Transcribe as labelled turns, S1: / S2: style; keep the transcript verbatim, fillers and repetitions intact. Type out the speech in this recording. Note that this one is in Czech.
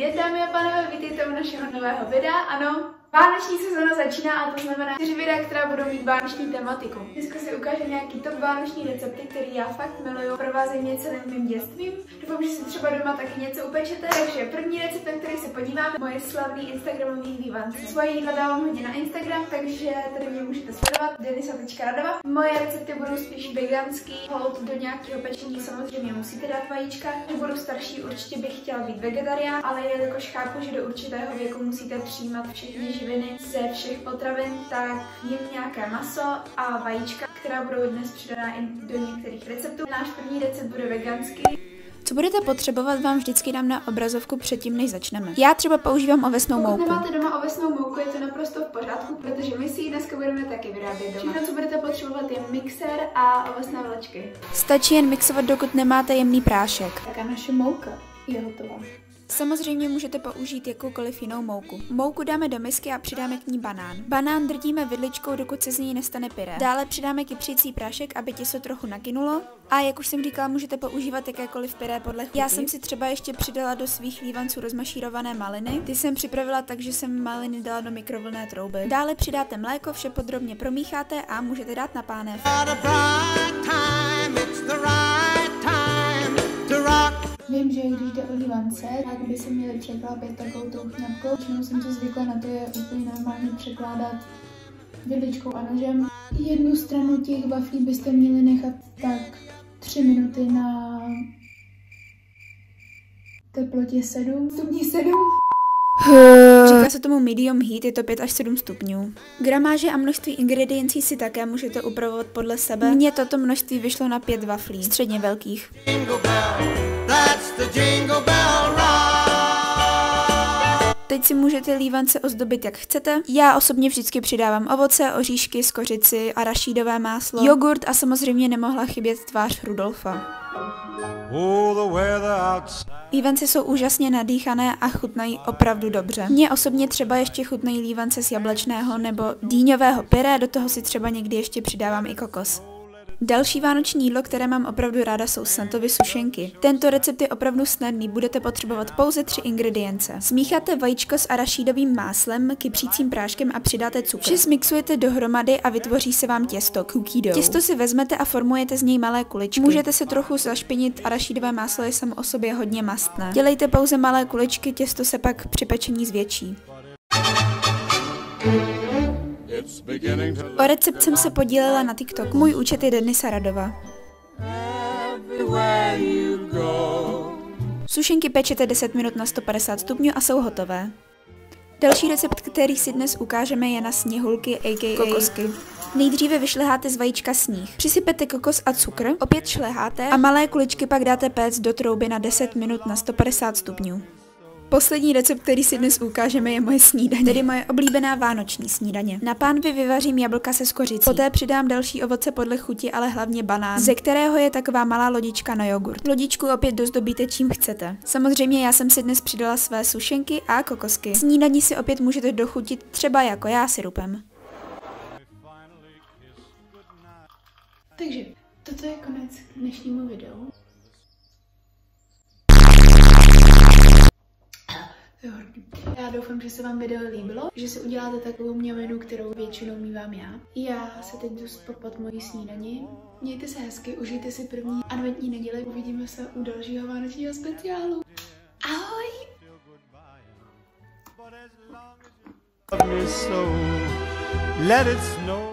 S1: vidět, dámy a pánové, vítejte u našeho nového videa. Ano, vánoční sezóna začíná a to znamená čtyři videa, která budou mít vánoční tematiku. Dneska si ukážu nějaký top vánoční recepty, který já fakt miluju, provázejí mě celým mým dětstvím. Doufám, že si třeba doma taky něco upečete. Takže první recept, na který se podíváme, moje slavný instagramový lívance. Svoje jídla dávám hodně na Instagram, takže tady mě můžete sledovat, denisa tečka radova. Moje recepty budou spíš veganský, hold do nějakého pečení samozřejmě musíte dát vajíčka. Když budu starší, určitě bych chtěla být vegetarián, ale jelikož chápu, že do určitého věku musíte přijímat všechny živiny ze všech potravin, tak jim nějaké maso a vajíčka, která budou dnes přidaná i do některých receptů. Náš první recept bude veganský.
S2: Co budete potřebovat, vám vždycky dám na obrazovku předtím, než začneme. Já třeba používám ovesnou mouku.
S1: Pokud nemáte doma ovesnou mouku, je to naprosto v pořádku, protože my si ji dneska budeme taky vyrábět doma. Všechno, co budete potřebovat, je mixér a ovesné vlečky.
S2: Stačí jen mixovat, dokud nemáte jemný prášek.
S1: Tak a naše mouka je hotová.
S2: Samozřejmě můžete použít jakoukoliv jinou mouku. Mouku dáme do misky a přidáme k ní banán. Banán drtíme vidličkou, dokud se z ní nestane pyré. Dále přidáme kypřící prášek, aby těsto trochu nakynulo. A jak už jsem říkala, můžete používat jakékoliv pyré podle chuti. Já jsem si třeba ještě přidala do svých lívanců rozmašírované maliny. Ty jsem připravila tak, že jsem maliny dala do mikrovlnné trouby. Dále přidáte mléko, vše podrobně promícháte a můžete dát na pánev.
S1: Vím, že když jde o lívance, tak by se měly překlápět takovou tou chňapkou. Většinou jsem se zvykla na to je úplně normálně překládat vidličkou a nožem. Jednu stranu těch waflí byste měli nechat tak tři minuty na teplotě sedm stupňů sedm.
S2: Říká se tomu medium heat, je to pět až sedm stupňů. Gramáže a množství ingrediencí si také můžete upravovat podle sebe. Mně toto množství vyšlo na pět waflí, středně velkých. Teď si můžete lívance ozdobit jak chcete. Já osobně vždycky přidávám ovoce, oříšky, skořici, arašídové máslo, jogurt a samozřejmě nemohla chybět tvář Rudolfa. Lívance jsou úžasně nadýchané a chutnají opravdu dobře. Mně osobně třeba ještě chutnají lívance z jablečného nebo dýňového pyré, do toho si třeba někdy ještě přidávám i kokos. Další vánoční jídlo, které mám opravdu ráda, jsou Santovy sušenky. Tento recept je opravdu snadný, budete potřebovat pouze tři ingredience. Smícháte vajíčko s arašídovým máslem, kypřícím práškem a přidáte cukr. Vše smixujete dohromady a vytvoří se vám těsto, cookie dough. Těsto si vezmete a formujete z něj malé kuličky. Můžete se trochu zašpinit, arašídové máslo je samo o sobě hodně mastné. Dělejte pouze malé kuličky, těsto se pak při pečení zvětší. O recept jsem se podílela na TikToku. Můj účet je Denisa Radova. Sušenky pečete deset minut na sto padesát stupňů a jsou hotové. Další recept, který si dnes ukážeme, je na sněhulky, aka kokosky. Nejdříve vyšleháte z vajíčka sníh. Přisypete kokos a cukr, opět šleháte a malé kuličky pak dáte péct do trouby na deset minut na sto padesát stupňů. Poslední recept, který si dnes ukážeme, je moje snídaně, tedy moje oblíbená vánoční snídaně. Na pánvi vyvařím jablka se skořicí. Poté přidám další ovoce podle chuti, ale hlavně banán, ze kterého je taková malá lodička na jogurt. Lodičku opět dozdobíte čím chcete. Samozřejmě já jsem si dnes přidala své sušenky a kokosky. Snídaní si opět můžete dochutit třeba jako já sirupem.
S1: Takže toto je konec dnešnímu videu. Já doufám, že se vám video líbilo, že si uděláte takovou mňaminu, kterou většinou mívám já. Já se teď jdu spapat mojí snídani. Mějte se hezky, užijte si první adventní neděli. Uvidíme se u dalšího vánočního speciálu. Ahoj!